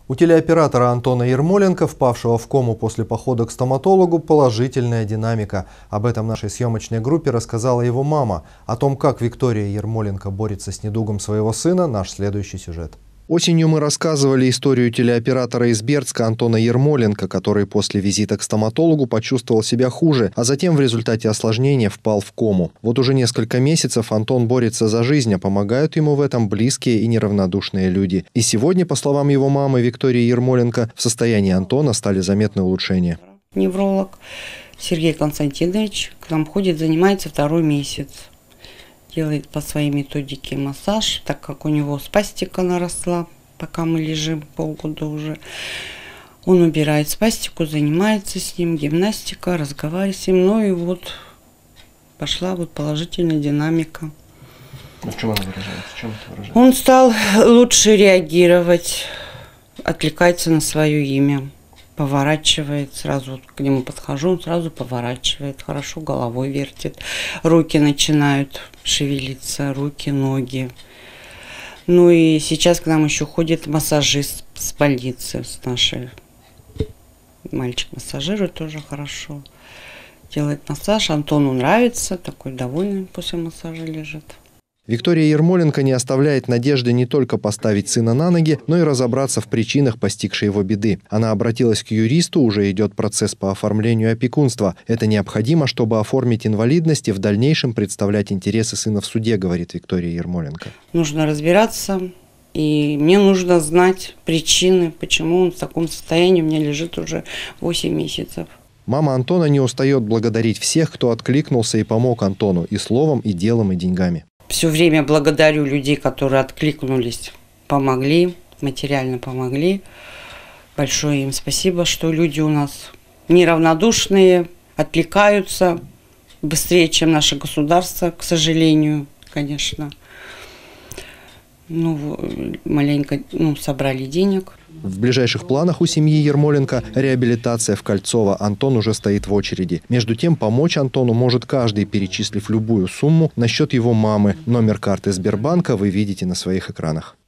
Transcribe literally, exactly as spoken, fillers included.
У телеоператора Антона Ермоленко, впавшего в кому после похода к стоматологу, положительная динамика. Об этом нашей съемочной группе рассказала его мама. О том, как Виктория Ермоленко борется с недугом своего сына, наш следующий сюжет. Осенью мы рассказывали историю телеоператора из Бердска Антона Ермоленко, который после визита к стоматологу почувствовал себя хуже, а затем в результате осложнения впал в кому. Вот уже несколько месяцев Антон борется за жизнь, а помогают ему в этом близкие и неравнодушные люди. И сегодня, по словам его мамы Виктории Ермоленко, в состоянии Антона стали заметны улучшения. Невролог Сергей Константинович к нам ходит, занимается второй месяц. Делает по своей методике массаж, так как у него спастика наросла, пока мы лежим полгода уже. Он убирает спастику, занимается с ним, гимнастика, разговаривает с ним. Ну и вот пошла вот положительная динамика. А в чем она выражается? В чем это выражается? Он стал лучше реагировать, отвлекается на свое имя. Поворачивает, сразу вот к нему подхожу, он сразу поворачивает, хорошо головой вертит, руки начинают шевелиться, руки, ноги. Ну и сейчас к нам еще ходит массажист с больницы, с нашей. Мальчик массажирует тоже хорошо, делает массаж. Антону нравится, такой довольный после массажа лежит. Виктория Ермоленко не оставляет надежды не только поставить сына на ноги, но и разобраться в причинах постигшей его беды. Она обратилась к юристу, уже идет процесс по оформлению опекунства. Это необходимо, чтобы оформить инвалидность и в дальнейшем представлять интересы сына в суде, говорит Виктория Ермоленко. Нужно разбираться, и мне нужно знать причины, почему он в таком состоянии у меня лежит уже восемь месяцев. Мама Антона не устает благодарить всех, кто откликнулся и помог Антону и словом, и делом, и деньгами. Все время благодарю людей, которые откликнулись, помогли, материально помогли. Большое им спасибо, что люди у нас неравнодушные, откликаются быстрее, чем наше государство, к сожалению, конечно. Ну, маленько ну, собрали денег. В ближайших планах у семьи Ермоленко реабилитация в Кольцово. Антон уже стоит в очереди. Между тем, помочь Антону может каждый, перечислив любую сумму на счет его мамы. Номер карты Сбербанка вы видите на своих экранах.